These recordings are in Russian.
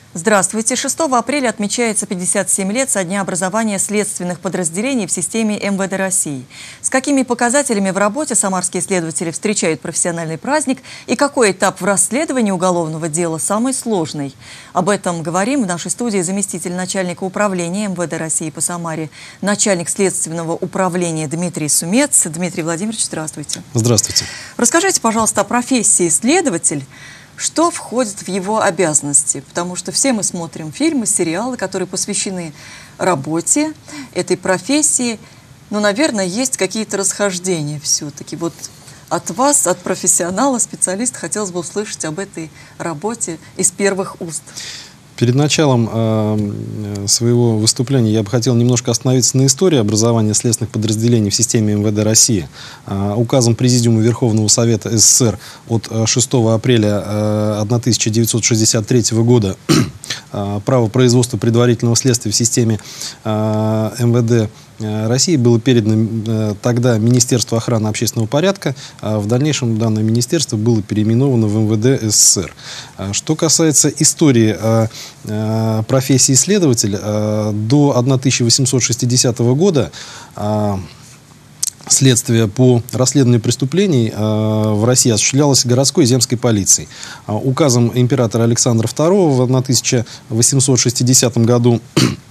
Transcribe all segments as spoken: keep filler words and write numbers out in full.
Здравствуйте. шестого апреля отмечается пятьдесят семь лет со дня образования следственных подразделений в системе эм вэ дэ России. С какими показателями в работе самарские следователи встречают профессиональный праздник и какой этап в расследовании уголовного дела самый сложный? Об этом говорим в нашей студии заместитель начальника управления эм вэ дэ России по Самаре, начальник следственного управления Дмитрий Сумец. Дмитрий Владимирович, здравствуйте. Здравствуйте. Расскажите, пожалуйста, о профессии следователь. Что входит в его обязанности? Потому что все мы смотрим фильмы, сериалы, которые посвящены работе этой профессии. Но, наверное, есть какие-то расхождения все-таки. Вот от вас, от профессионала, специалиста, хотелось бы услышать об этой работе из первых уст. Перед началом э, своего выступления я бы хотел немножко остановиться на истории образования следственных подразделений в системе эм вэ дэ России. Э, указом Президиума Верховного Совета эс эс эс эр от шестого апреля э, тысяча девятьсот шестьдесят третьего года э, право производства предварительного следствия в системе э, эм вэ дэ России было передано э, тогда Министерству охраны общественного порядка, а в дальнейшем данное министерство было переименовано в эм вэ дэ эс эс эс эр. А что касается истории э, э, профессии следователя, э, до тысяча восемьсот шестидесятого года э, следствие по расследованию преступлений э, в России осуществлялось городской и земской полицией. А указом императора Александра второго в тысяча восемьсот шестидесятом году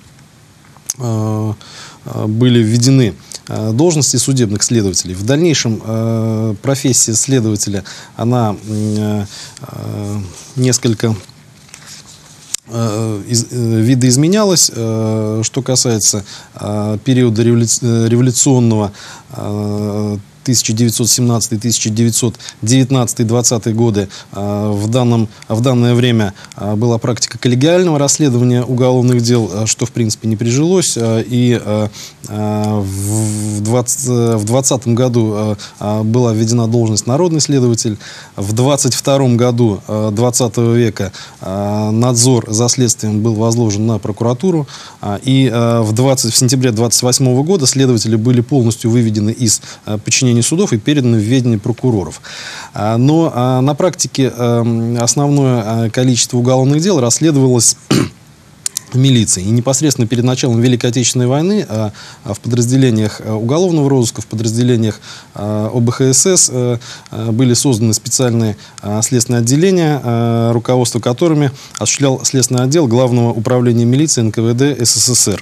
э, были введены должности судебных следователей. В дальнейшем э, профессия следователя, она э, несколько э, из, э, видоизменялась. Э, что касается э, периода револю- революционного э, тысяча девятьсот семнадцатый — тысяча девятьсот девятнадцатый — двадцатый годы, в, данном, в данное время была практика коллегиального расследования уголовных дел, что в принципе не прижилось. И в двадцатом году была введена должность народный следователь. В двадцать втором году двадцатого века надзор за следствием был возложен на прокуратуру. И в, двадцать, в сентябре двадцать восьмого года следователи были полностью выведены из подчинения судов и переданы в ведение прокуроров. Но на практике основное количество уголовных дел расследовалось милицией. И непосредственно перед началом Великой Отечественной войны в подразделениях уголовного розыска, в подразделениях о бэ ха эс эс были созданы специальные следственные отделения, руководство которыми осуществлял следственный отдел Главного управления милиции эн ка вэ дэ эс эс эс эр.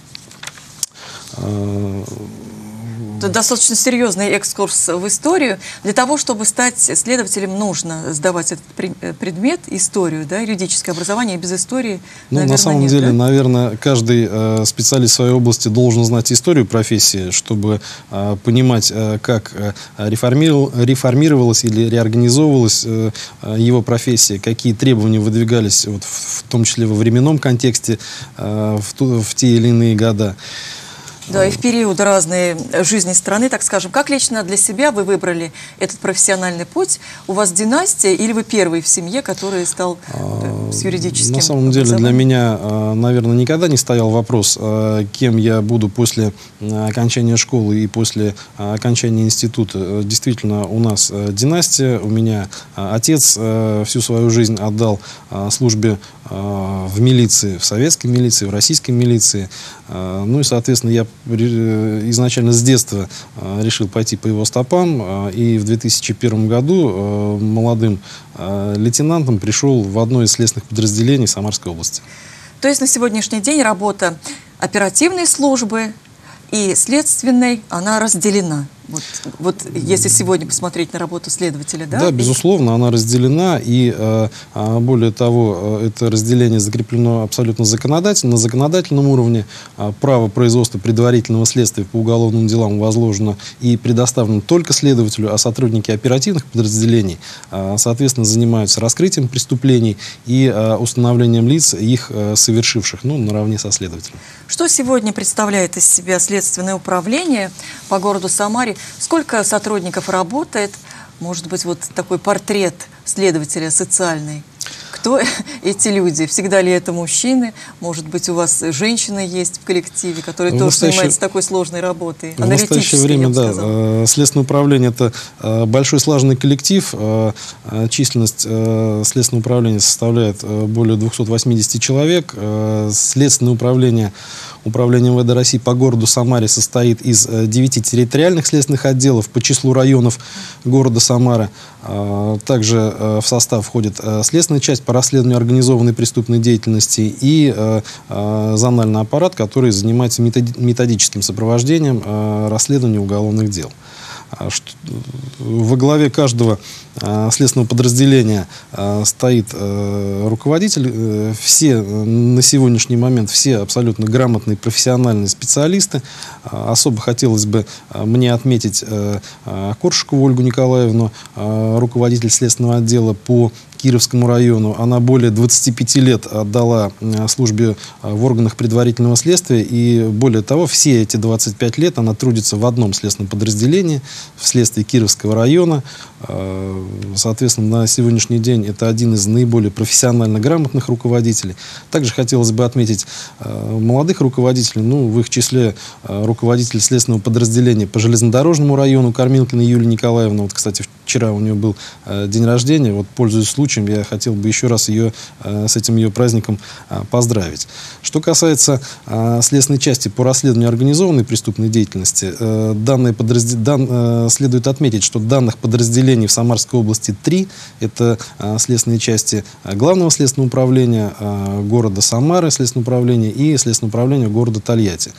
Это достаточно серьезный экскурс в историю. Для того, чтобы стать следователем, нужно сдавать этот предмет, историю, да, юридическое образование. Без истории, ну, наверное, на самом нет, деле, да? наверное, каждый э, специалист в своей области должен знать историю профессии, чтобы э, понимать, э, как э, реформировал, реформировалась или реорганизовывалась э, его профессия, какие требования выдвигались, вот, в, в том числе во временном контексте, э, в, ту, в те или иные года. Да, и в периоды разной жизни страны, так скажем. Как лично для себя вы выбрали этот профессиональный путь? У вас династия или вы первый в семье, который стал э, с юридическим На самом деле для меня, наверное, никогда не стоял вопрос, кем я буду после окончания школы и после окончания института. Действительно, у нас династия. У меня отец всю свою жизнь отдал службе в милиции, в советской милиции, в российской милиции. Ну и, соответственно, я изначально с детства решил пойти по его стопам. И в две тысячи первом году молодым лейтенантом пришел в одно из следственных подразделений Самарской области. То есть на сегодняшний день работа оперативной службы и следственной, она разделена. Вот, вот если сегодня посмотреть на работу следователя, да? Да, безусловно, она разделена, и э, более того, это разделение закреплено абсолютно законодательно. На законодательном уровне э, право производства предварительного следствия по уголовным делам возложено и предоставлено только следователю, а сотрудники оперативных подразделений, э, соответственно, занимаются раскрытием преступлений и э, установлением лиц, их э, совершивших, ну, наравне со следователем. Что сегодня представляет из себя следственное управление по городу Самаре? Сколько сотрудников работает? Может быть, вот такой портрет следователя социальный? Кто эти люди? Всегда ли это мужчины? Может быть, у вас женщины есть в коллективе, которые тоже настоящее... занимаются такой сложной работой? В настоящее время, да, Следственное управление – это большой слаженный коллектив. Численность Следственного управления составляет более двухсот восьмидесяти человек. Следственное управление Управление эм вэ дэ России по городу Самаре состоит из девяти территориальных следственных отделов по числу районов города Самара. Также в состав входит следственная часть по расследованию организованной преступной деятельности и зональный аппарат, который занимается методическим сопровождением расследования уголовных дел. Во главе каждого следственного подразделения стоит руководитель. Все на сегодняшний момент, все абсолютно грамотные профессиональные специалисты. Особо хотелось бы мне отметить Коршикову Ольгу Николаевну, руководитель следственного отдела по Кировскому району. Она более двадцати пяти лет отдала службе в органах предварительного следствия. И более того, все эти двадцать пять лет она трудится в одном следственном подразделении, в следствии Кировского района. Соответственно, на сегодняшний день это один из наиболее профессионально грамотных руководителей. Также хотелось бы отметить молодых руководителей. Ну, в их числе руководитель следственного подразделения по железнодорожному району Кормилкина Юлия Николаевна. Вот, кстати, вчера у нее был день рождения. Вот, пользуясь случаем, я хотел бы еще раз ее с этим ее праздником поздравить. Что касается следственной части по расследованию организованной преступной деятельности, данные подразд... дан... следует отметить, что данных подразделений в Самарской области три. Это следственные части Главного следственного управления города Самары, следственного управления, и следственного управления города Тольятти.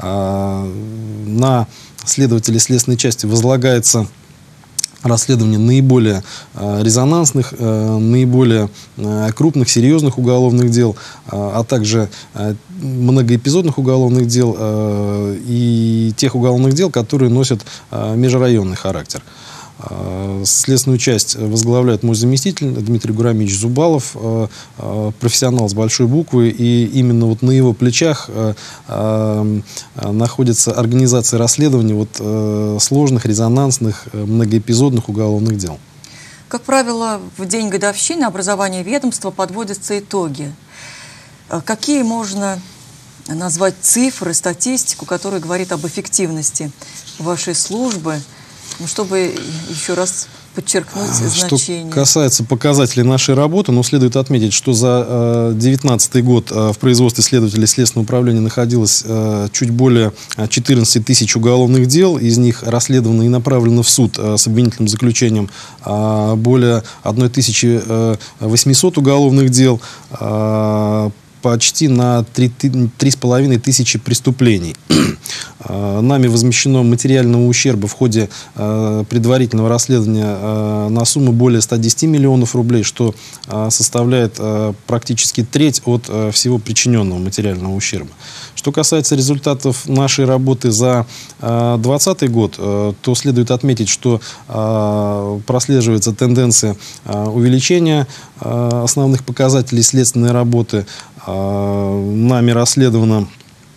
На следователей следственной части возлагается расследование наиболее э, резонансных, э, наиболее э, крупных, серьезных уголовных дел, э, а также э, многоэпизодных уголовных дел э, и тех уголовных дел, которые носят э, межрайонный характер. Следственную часть возглавляет мой заместитель Дмитрий Гурамич Зубалов, профессионал с большой буквы, и именно вот на его плечах находится организация расследований вот сложных, резонансных, многоэпизодных уголовных дел. Как правило, в день годовщины образования ведомства подводятся итоги. Какие можно назвать цифры, статистику, которая говорит об эффективности вашей службы? Ну, чтобы еще раз подчеркнуть значение. Что касается показателей нашей работы, ну, следует отметить, что за две тысячи девятнадцатый год э, в производстве следователей Следственного управления находилось э, чуть более четырнадцати тысяч уголовных дел. Из них расследовано и направлено в суд э, с обвинительным заключением э, более тысячи восьмисот уголовных дел, э, почти на три с половиной тысячи преступлений. Нами возмещено материального ущерба в ходе э, предварительного расследования э, на сумму более ста десяти миллионов рублей, что э, составляет э, практически треть от э, всего причиненного материального ущерба. Что касается результатов нашей работы за две тысячи двадцатый год, э, то следует отметить, что э, прослеживается тенденция э, увеличения э, основных показателей следственной работы. Э, нами расследовано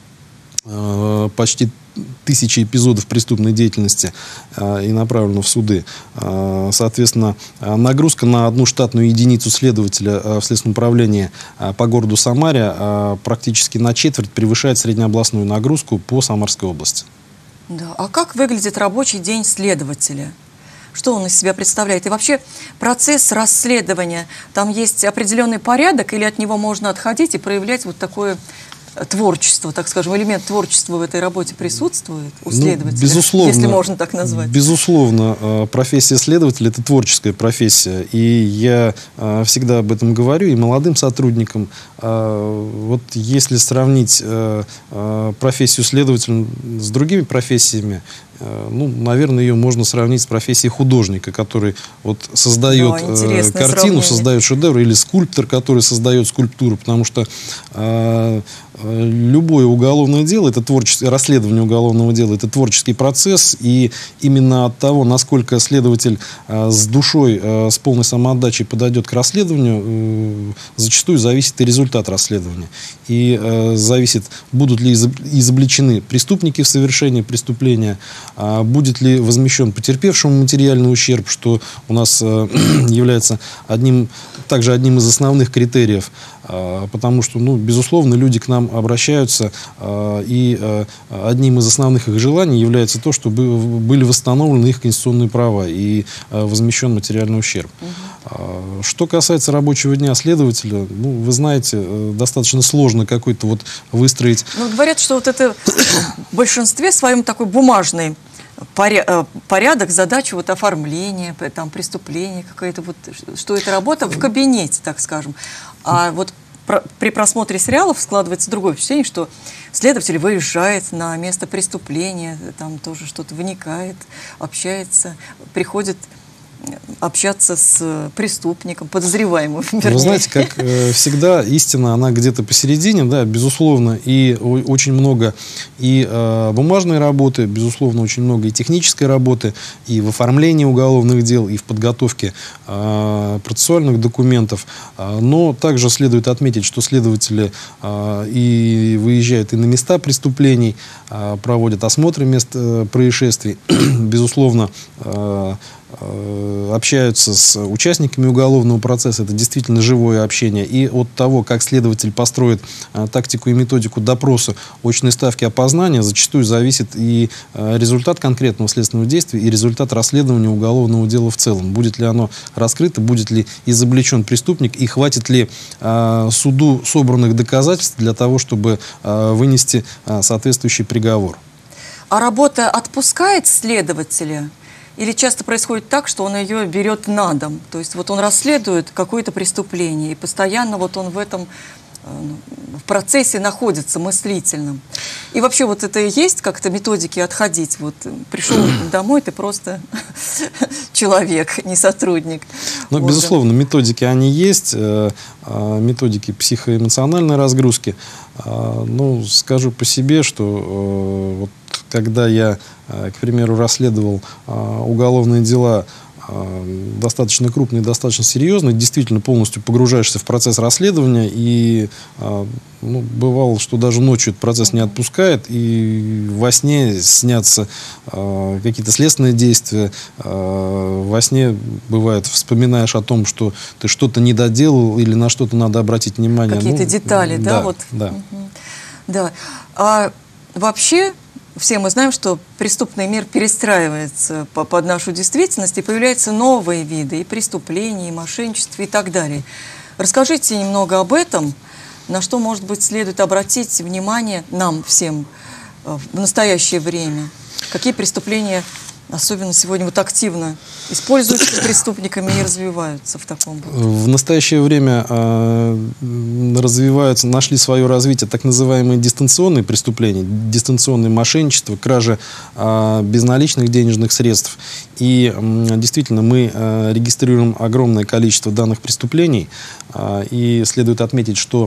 почти тысячи эпизодов преступной деятельности э, и направлено в суды. Э, соответственно, нагрузка на одну штатную единицу следователя э, в Следственном управлении э, по городу Самаре э, практически на четверть превышает среднеобластную нагрузку по Самарской области. Да. А как выглядит рабочий день следователя? Что он из себя представляет? И вообще процесс расследования, там есть определенный порядок, или от него можно отходить и проявлять вот такое творчество, так скажем, элемент творчества в этой работе присутствует у следователя, ну, безусловно, если можно так назвать? Безусловно, профессия следователя – это творческая профессия, и я всегда об этом говорю и молодым сотрудникам. Вот если сравнить профессию следователя с другими профессиями, ну, наверное, ее можно сравнить с профессией художника, который вот создает да, картину, сравнение. Создает шедевр, или скульптор, который создает скульптуру, потому что э, любое уголовное дело, это творческое расследование уголовного дела, это творческий процесс, и именно от того, насколько следователь э, с душой, э, с полной самоотдачей подойдет к расследованию, э, зачастую зависит и результат расследования. И э, зависит, будут ли изобличены преступники в совершении преступления, э, будет ли возмещен потерпевшему материальный ущерб, что у нас э, является одним, также одним из основных критериев. Потому что, ну, безусловно, люди к нам обращаются, и одним из основных их желаний является то, чтобы были восстановлены их конституционные права и возмещен материальный ущерб. Угу. Что касается рабочего дня следователя, ну, вы знаете, достаточно сложно какой-то вот выстроить... Ну, говорят, что вот это в большинстве своем такой бумажный порядок, задача вот оформления, там, преступления, какая-то вот, что это работа в кабинете, так скажем. А вот про, при просмотре сериалов складывается другое впечатление, что следователь выезжает на место преступления, там тоже что-то вникает, общается, приходит общаться с преступником, подозреваемым. Вернее. Вы знаете, как э, всегда, истина, она где-то посередине, да, безусловно, и о, очень много и э, бумажной работы, безусловно, очень много и технической работы, и в оформлении уголовных дел, и в подготовке э, процессуальных документов. Э, но также следует отметить, что следователи э, и выезжают и на места преступлений, э, проводят осмотры мест э, происшествий, безусловно, э, общаются с участниками уголовного процесса, это действительно живое общение. И от того, как следователь построит а, тактику и методику допроса, очной ставки опознания, зачастую зависит и а, результат конкретного следственного действия, и результат расследования уголовного дела в целом. Будет ли оно раскрыто, будет ли изобличен преступник, и хватит ли а, суду собранных доказательств для того, чтобы а, вынести а, соответствующий приговор. А работа отпускает следователя? Или часто происходит так, что он ее берет на дом? То есть вот он расследует какое-то преступление, и постоянно вот он в этом в процессе находится мыслительном. И вообще вот это и есть как-то методики отходить? Вот пришел домой, ты просто человек, не сотрудник. Ну, вот, безусловно, методики они есть, методики психоэмоциональной разгрузки. Ну, скажу по себе, что вот когда я, к примеру, расследовал уголовные дела достаточно крупные, достаточно серьезные, действительно полностью погружаешься в процесс расследования, и ну, бывало, что даже ночью этот процесс не отпускает, и во сне снятся э, какие-то следственные действия, э, во сне, бывает, вспоминаешь о том, что ты что-то не доделал или на что-то надо обратить внимание. Какие-то ну, детали, да? Да, вот. да. Угу. Да. А вообще... Все мы знаем, что преступный мир перестраивается по, под нашу действительность, и появляются новые виды и преступлений, и мошенничества и так далее. Расскажите немного об этом, на что, может быть, следует обратить внимание нам всем в настоящее время. Какие преступления особенно сегодня вот активно используются преступниками и развиваются в таком вот? В настоящее время э, развиваются, нашли свое развитие так называемые дистанционные преступления, дистанционное мошенничество, кража э, безналичных денежных средств. И э, действительно мы э, регистрируем огромное количество данных преступлений. Э, и следует отметить, что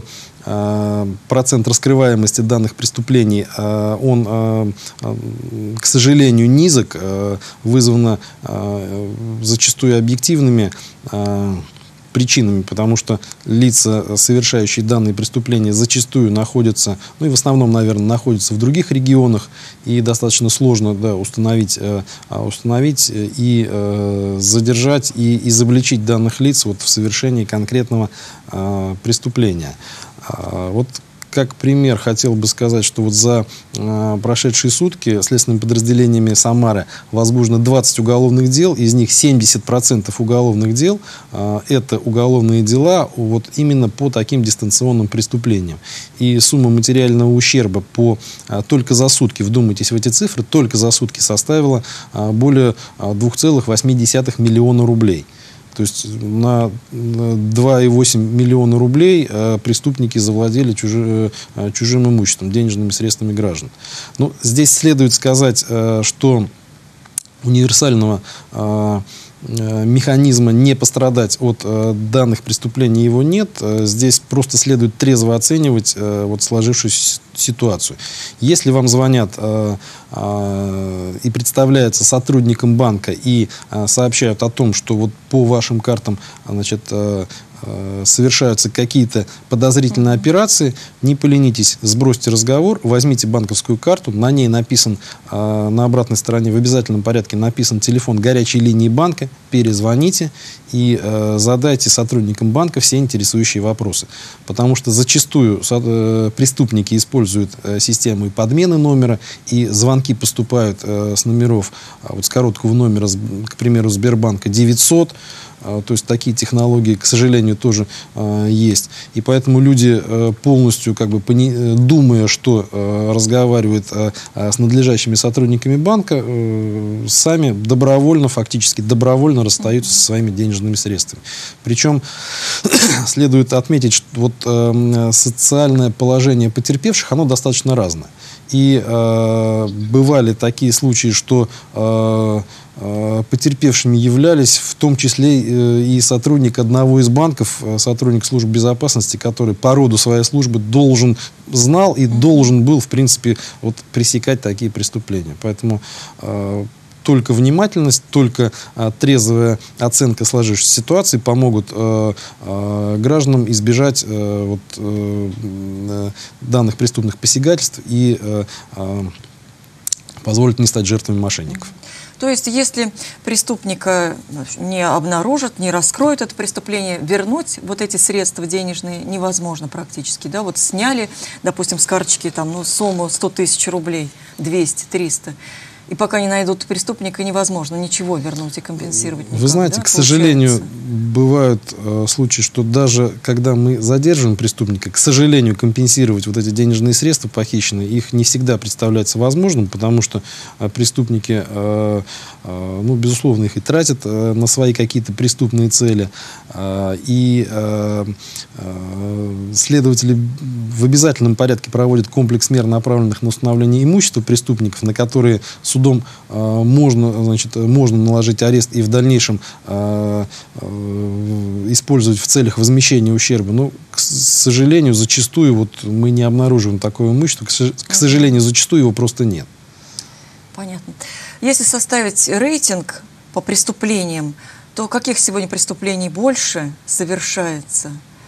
э, процент раскрываемости данных преступлений, э, он, э, э, к сожалению, низок, э, вызвано э, зачастую объективными э, причинами, потому что лица, совершающие данные преступления, зачастую находятся, ну и в основном, наверное, находятся в других регионах, и достаточно сложно, да, установить, э, установить и э, задержать, и изобличить данных лиц вот в совершении конкретного э, преступления. А, вот как пример хотел бы сказать, что вот за э, прошедшие сутки следственными подразделениями Самары возбуждено двадцать уголовных дел, из них семьдесят процентов уголовных дел э, это уголовные дела вот именно по таким дистанционным преступлениям. И сумма материального ущерба по, э, только за сутки, вдумайтесь в эти цифры, только за сутки составила э, более двух целых восьми десятых миллиона рублей. То есть на два и восемь миллиона рублей э, преступники завладели чужи, э, чужим имуществом, денежными средствами граждан. Но здесь следует сказать, э, что универсального э, механизма не пострадать от э, данных преступлений его нет. Э, здесь просто следует трезво оценивать э, вот сложившуюся ситуацию. Если вам звонят э, э, и представляются сотрудником банка и э, сообщают о том, что вот по вашим картам, значит, э, э, совершаются какие-то подозрительные операции, не поленитесь, сбросьте разговор, возьмите банковскую карту, на ней написан, э, на обратной стороне в обязательном порядке написан телефон горячей линии банка, перезвоните и э, задайте сотрудникам банка все интересующие вопросы. Потому что зачастую э, преступники используют э, систему и подмены номера, и звонки поступают э, с номеров, э, вот с короткого номера, к примеру, Сбербанка девятьсот, э, то есть такие технологии, к сожалению, тоже э, есть. И поэтому люди э, полностью, как бы, пони, думая, что э, разговаривают э, с надлежащими сотрудниками банка, э, сами добровольно, фактически добровольно расстаются со своими денежными средствами. Причем следует отметить, что вот, э, социальное положение потерпевших, оно достаточно разное. И э, бывали такие случаи, что э, э, потерпевшими являлись в том числе э, и сотрудник одного из банков, э, сотрудник службы безопасности, который по роду своей службы должен, знал и должен был, в принципе, вот, пресекать такие преступления. Поэтому э, только внимательность, только а, трезвая оценка сложившейся ситуации помогут а, а, гражданам избежать а, вот, а, данных преступных посягательств и а, а, позволить не стать жертвами мошенников. То есть, если преступника не обнаружат, не раскроют это преступление, вернуть вот эти средства денежные невозможно практически, да? Вот сняли, допустим, с карточки там, ну, сумму сто тысяч рублей, двести, триста. И пока не найдут преступника, невозможно ничего вернуть и компенсировать никак. Вы знаете, да, к сожалению, получается? бывают э, случаи, что даже когда мы задерживаем преступника, к сожалению, компенсировать вот эти денежные средства похищенные, их не всегда представляется возможным, потому что э, преступники, э, э, ну, безусловно, их и тратят э, на свои какие-то преступные цели. Э, и э, э, следователи в обязательном порядке проводят комплекс мер, направленных на установление имущества преступников, на которые судом э, можно, значит, можно наложить арест и в дальнейшем э, э, использовать в целях возмещения ущерба. Но, к сожалению, зачастую вот мы не обнаруживаем такое имущество. К, к сожалению, зачастую его просто нет. Понятно. Если составить рейтинг по преступлениям, то каких сегодня преступлений больше совершается?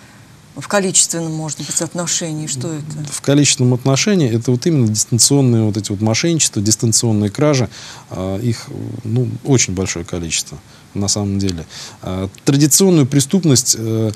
В количественном, может быть, отношении, что это? В количественном отношении это вот именно дистанционные вот эти вот мошенничества, дистанционные кражи. А, их, ну, очень большое количество на самом деле. А, традиционную преступность, а,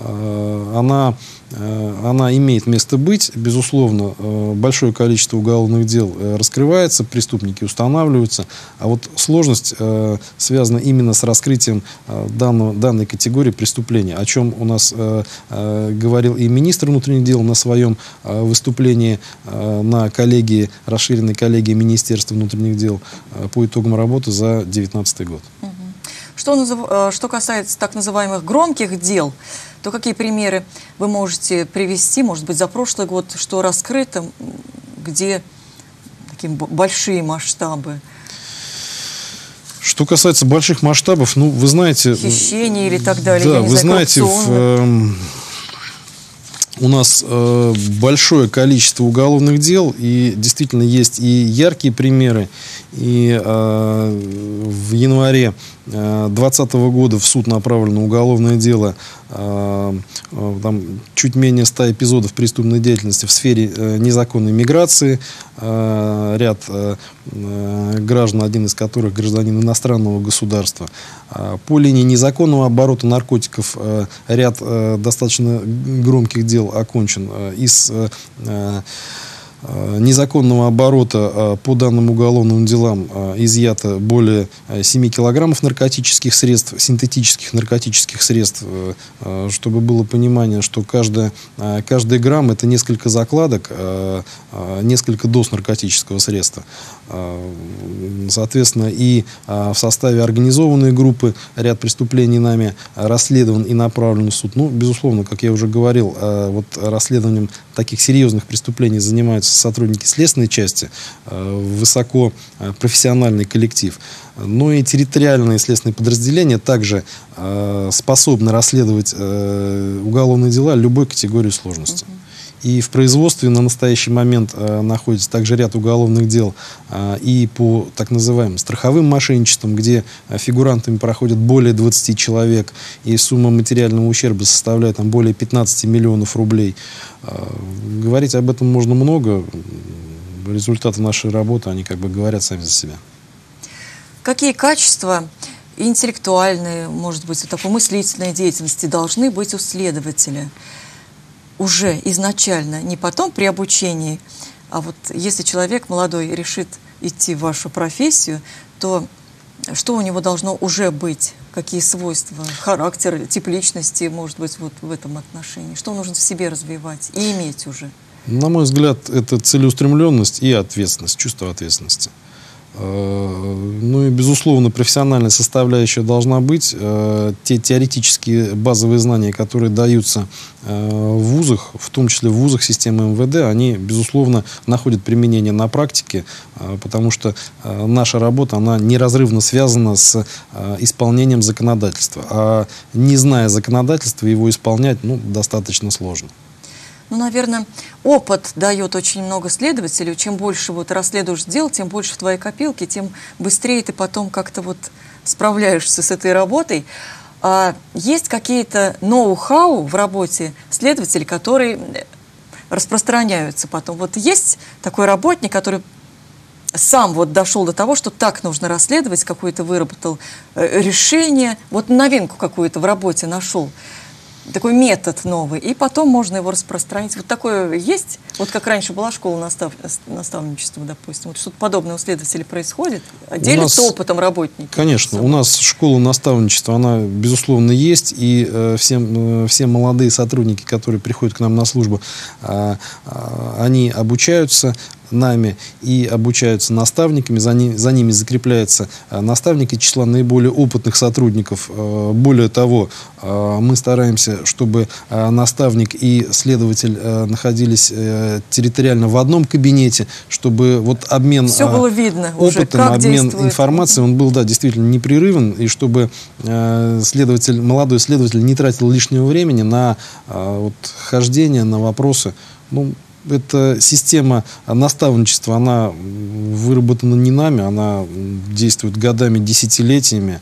а, она, а, она имеет место быть. Безусловно, а, большое количество уголовных дел а, раскрывается, преступники устанавливаются. А вот сложность а, связана именно с раскрытием а, данного, данной категории преступления, о чем у нас а, а, говорил и министр внутренних дел на своем э, выступлении э, на коллегии, расширенной коллегии Министерства внутренних дел э, по итогам работы за две тысячи девятнадцатый год. Угу. Что, назыв... что касается так называемых громких дел, то какие примеры вы можете привести, может быть, за прошлый год, что раскрыто, где такие большие масштабы? Что касается больших масштабов, ну, вы знаете... Хищения или так далее, да, я не вы знаю, знаете, в, э, у нас э, большое количество уголовных дел, и действительно есть и яркие примеры. И э, в январе две тысячи двадцатого года в суд направлено уголовное дело, э, э, там, чуть менее ста эпизодов преступной деятельности в сфере э, незаконной миграции. Э, ряд э, э, граждан, один из которых гражданин иностранного государства. Э, по линии незаконного оборота наркотиков э, ряд э, достаточно громких дел окончен. Э, из э, э, незаконного оборота по данным уголовным делам изъято более семи килограммов наркотических средств, синтетических наркотических средств, чтобы было понимание, что каждая, каждый грамм это несколько закладок, несколько доз наркотического средства. Соответственно, и в составе организованной группы ряд преступлений нами расследован и направлен в суд. Ну, безусловно, как я уже говорил, вот расследованием таких серьезных преступлений занимаются сотрудники следственной части, высокопрофессиональный коллектив. Но и территориальные следственные подразделения также способны расследовать уголовные дела любой категории сложности. И в производстве на настоящий момент находится также ряд уголовных дел и по так называемым страховым мошенничествам, где фигурантами проходят более двадцати человек, и сумма материального ущерба составляет там, более пятнадцати миллионов рублей. Говорить об этом можно много. Результаты нашей работы, они как бы говорят сами за себя. Какие качества интеллектуальные, может быть, такой мыслительной деятельности должны быть у следователя уже изначально, не потом при обучении, а вот если человек молодой решит идти в вашу профессию, то что у него должно уже быть? Какие свойства, характер, тип личности, может быть, вот в этом отношении? Что нужно в себе развивать и иметь уже? На мой взгляд, это целеустремленность и ответственность, чувство ответственности. Ну и, безусловно, профессиональная составляющая должна быть. Те теоретические базовые знания, которые даются в вузах, в том числе в вузах системы эм вэ дэ, они, безусловно, находят применение на практике, потому что наша работа, она неразрывно связана с исполнением законодательства. А не зная законодательства, его исполнять, ну, достаточно сложно. Ну, наверное, опыт дает очень много следователей. Чем больше вот расследуешь дел, тем больше в твоей копилке, тем быстрее ты потом как-то вот справляешься с этой работой. А есть какие-то ноу-хау в работе следователей, которые распространяются потом? Вот есть такой работник, который сам вот дошел до того, что так нужно расследовать, какое-то выработал решение, вот новинку какую-то в работе нашел, такой метод новый, и потом можно его распространить. Вот такое есть? Вот как раньше была школа настав... наставничества, допустим. Вот что-то подобное у следователей происходит? Делятся нас, опытом работники? Конечно. У нас школа наставничества, она, безусловно, есть. И э, все, э, все молодые сотрудники, которые приходят к нам на службу, э, э, они обучаются нами и обучаются наставниками, за, ни, за ними закрепляются э, наставники числа наиболее опытных сотрудников. Э, более того, э, мы стараемся, чтобы э, наставник и следователь э, находились э, территориально в одном кабинете, чтобы вот обмен Все было видно э, опытом, уже, как обмен действует. информацией, он был, да, действительно непрерывен, и чтобы э, следователь, молодой следователь не тратил лишнего времени на э, вот, хождение, на вопросы. Ну, эта система наставничества, она выработана не нами, она действует годами, десятилетиями,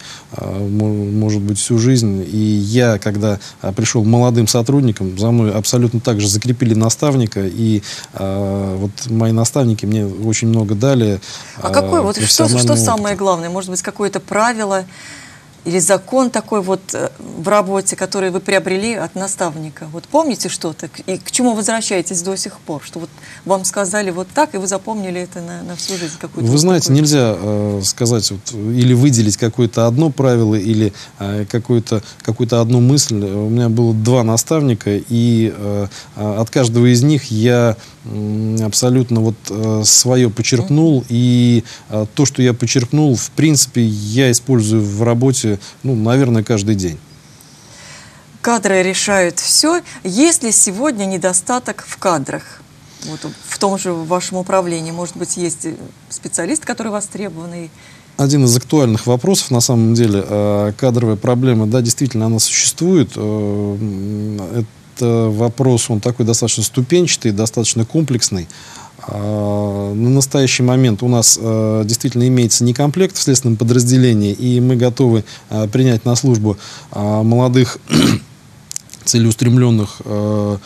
может быть, всю жизнь. И я, когда пришел молодым сотрудником, за мной абсолютно так же закрепили наставника, и вот мои наставники мне очень много дали. А какое, вот что, что самое главное? Может быть, какое-то правило или закон такой вот в работе, который вы приобрели от наставника? Вот помните что-то? И к чему возвращаетесь до сих пор? Что вот вам сказали вот так, и вы запомнили это на, на всю жизнь? Вы вот знаете, такой... нельзя э, сказать вот, или выделить какое-то одно правило, или э, какую-то какую-то одну мысль. У меня было два наставника, и э, от каждого из них я э, абсолютно вот э, свое подчеркнул. Mm-hmm. И э, то, что я подчеркнул, в принципе, я использую в работе, ну, наверное, каждый день. Кадры решают все. Есть ли сегодня недостаток в кадрах? Вот, в том же вашем управлении, может быть, есть специалист, который востребованный? Один из актуальных вопросов, на самом деле, кадровая проблема, да, действительно, она существует. Это вопрос, он такой достаточно ступенчатый, достаточно комплексный. На настоящий момент у нас э, действительно имеется некомплект в следственном подразделении, и мы готовы э, принять на службу э, молодых, целеустремленных э,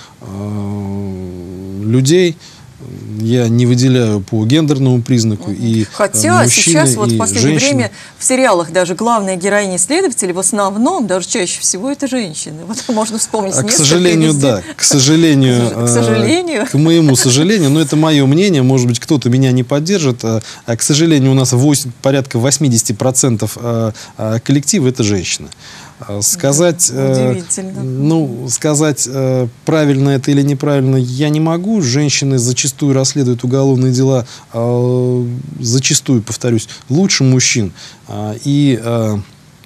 э, людей. Я не выделяю по гендерному признаку. И хотя мужчины, сейчас вот и в последнее женщины. время в сериалах даже главные героини следователей в основном, даже чаще всего, это женщины. Вот можно вспомнить а, несколько. К сожалению, везде. да. К сожалению, к сожалению. К моему сожалению, но это мое мнение, может быть, кто-то меня не поддержит. А, к сожалению, у нас восемь, порядка восемьдесят процентов коллектива это женщины. Сказать, э, ну, сказать э, правильно это или неправильно я не могу. Женщины зачастую расследуют уголовные дела, э, зачастую, повторюсь, лучше мужчин. Э, и э,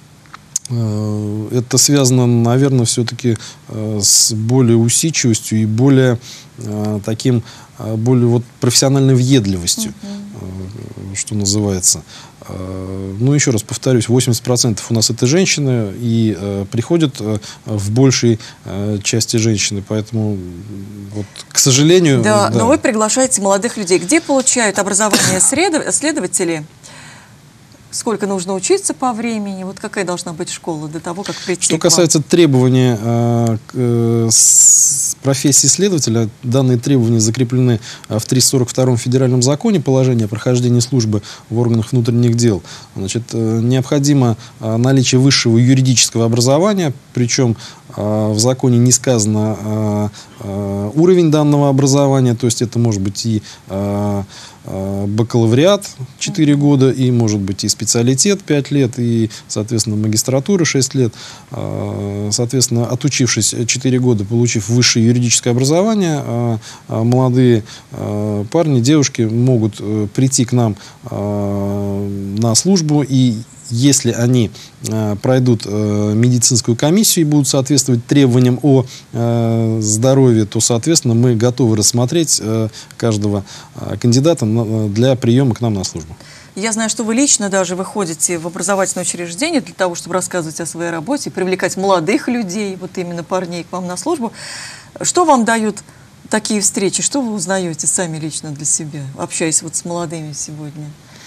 э, это связано, наверное, все-таки э, с более усидчивостью и более э, таким более вот профессиональной въедливостью, mm-hmm. что называется. Ну, еще раз повторюсь, восемьдесят процентов у нас это женщины, и э, приходят э, в большей э, части женщины, поэтому, вот, к сожалению... Да, да, но вы приглашаете молодых людей. Где получают образование следователи? Сколько нужно учиться по времени? Вот какая должна быть школа до того, как прийти? Что касается требований э, э, с профессии следователя, данные требования закреплены в триста сорок втором федеральном законе положения о прохождении службы в органах внутренних дел. Значит, э, необходимо э, наличие высшего юридического образования, причем э, в законе не сказано э, э, уровень данного образования, то есть это может быть и э, бакалавриат четыре года, и может быть и специалитет пять лет, и, соответственно, магистратура шесть лет. Соответственно, отучившись четыре года, получив высшее юридическое образование, молодые парни, девушки могут прийти к нам на службу, и если они э, пройдут э, медицинскую комиссию и будут соответствовать требованиям о э, здоровье, то, соответственно, мы готовы рассмотреть э, каждого э, кандидата на, для приема к нам на службу. Я знаю, что вы лично даже выходите в образовательное учреждение для того, чтобы рассказывать о своей работе, привлекать молодых людей, вот именно парней, к вам на службу. Что вам дают такие встречи? Что вы узнаете сами лично для себя, общаясь вот с молодыми сегодня?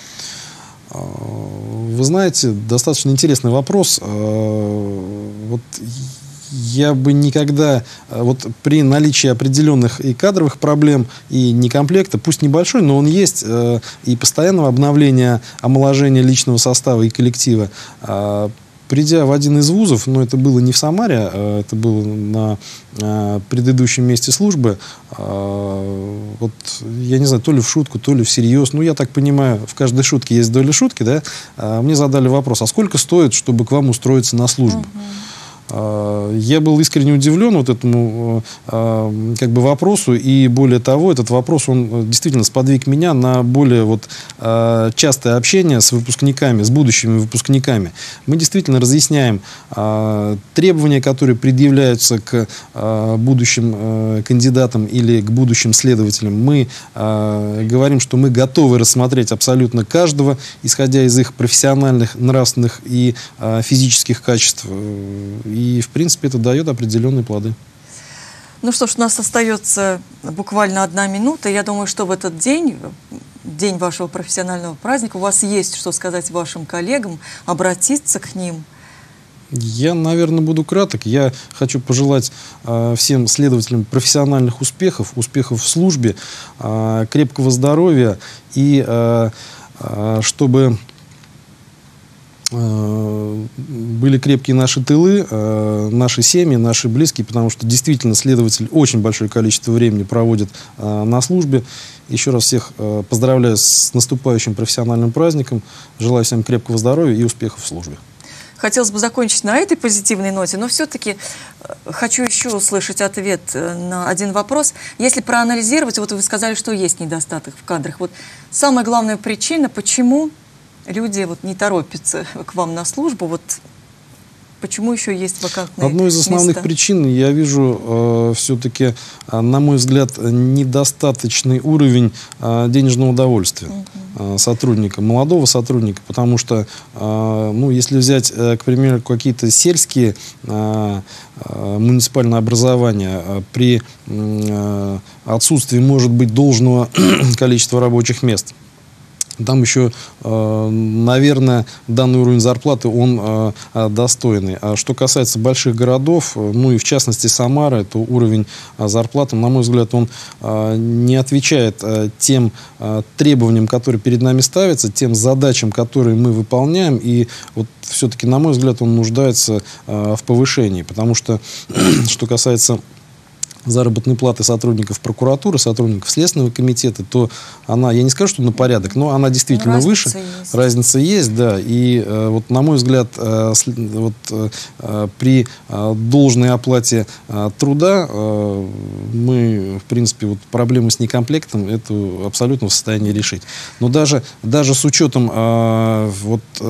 Вы знаете, достаточно интересный вопрос. Вот я бы никогда, вот при наличии определенных и кадровых проблем, и некомплекта, пусть небольшой, но он есть, и постоянного обновления, омоложения личного состава и коллектива, придя в один из вузов, но это было не в Самаре, это было на предыдущем месте службы, вот, я не знаю, то ли в шутку, то ли всерьез, ну, я так понимаю, в каждой шутке есть доля шутки, да, мне задали вопрос, а сколько стоит, чтобы к вам устроиться на службу? Я был искренне удивлен вот этому как бы вопросу, и более того, этот вопрос, он действительно сподвиг меня на более вот частое общение с выпускниками, с будущими выпускниками. Мы действительно разъясняем требования, которые предъявляются к будущим кандидатам или к будущим следователям. Мы говорим, что мы готовы рассмотреть абсолютно каждого, исходя из их профессиональных, нравственных и физических качеств. И, в принципе, это дает определенные плоды. Ну что ж, у нас остается буквально одна минута. Я думаю, что в этот день, день вашего профессионального праздника, у вас есть что сказать вашим коллегам, обратиться к ним. Я, наверное, буду краток. Я хочу пожелать э, всем следователям профессиональных успехов, успехов в службе, э, крепкого здоровья и э, э, чтобы... были крепкие наши тылы, наши семьи, наши близкие, потому что действительно следователь очень большое количество времени проводит на службе. Еще раз всех поздравляю с наступающим профессиональным праздником. Желаю всем крепкого здоровья и успехов в службе. Хотелось бы закончить на этой позитивной ноте, но все-таки хочу еще услышать ответ на один вопрос. Если проанализировать, вот вы сказали, что есть недостаток в кадрах. Вот самая главная причина, почему люди вот не торопятся к вам на службу, вот почему еще есть вакантные места? Одной из основных причин я вижу э, все-таки, э, на мой взгляд, недостаточный уровень э, денежного удовольствия uh-huh. э, сотрудника, молодого сотрудника, потому что, э, ну, если взять, э, к примеру, какие-то сельские э, э, муниципальные образования, э, при э, отсутствии, может быть, должного количества рабочих мест, там еще, наверное, данный уровень зарплаты, он достойный. А что касается больших городов, ну и в частности Самара, то уровень зарплаты, на мой взгляд, он не отвечает тем требованиям, которые перед нами ставятся, тем задачам, которые мы выполняем. И вот все-таки, на мой взгляд, он нуждается в повышении. Потому что, что касается заработной платы сотрудников прокуратуры, сотрудников Следственного комитета, то она, я не скажу, что на порядок, но она действительно разница выше. Есть. Разница есть, да. И э, вот, на мой взгляд, э, вот, э, при э, должной оплате э, труда э, мы, в принципе, вот, проблему с некомплектом эту абсолютно в состоянии решить. Но даже, даже с учетом э, вот, э,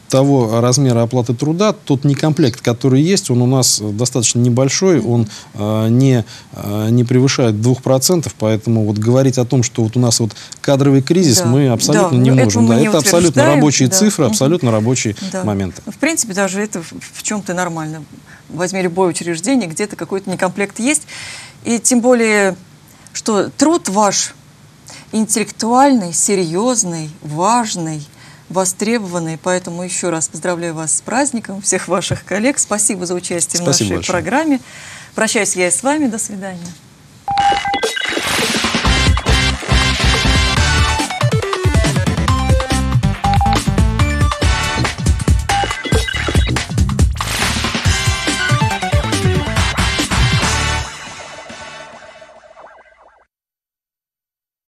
того размера оплаты труда, тот некомплект, который есть, он у нас достаточно небольшой, он э, не, э, не превышает двух процентов, поэтому вот говорить о том, что вот у нас вот кадровый кризис, да. мы абсолютно да. не это можем. Мы да, не это абсолютно рабочие да. цифры, абсолютно рабочие да. моменты. В принципе, даже это в чем-то нормально. Возьми любое учреждение, где-то какой-то некомплект есть. И тем более, что труд ваш интеллектуальный, серьезный, важный, востребованный. Поэтому еще раз поздравляю вас с праздником, всех ваших коллег. Спасибо за участие Спасибо в нашей большое. программе. Прощаюсь я и с вами. До свидания.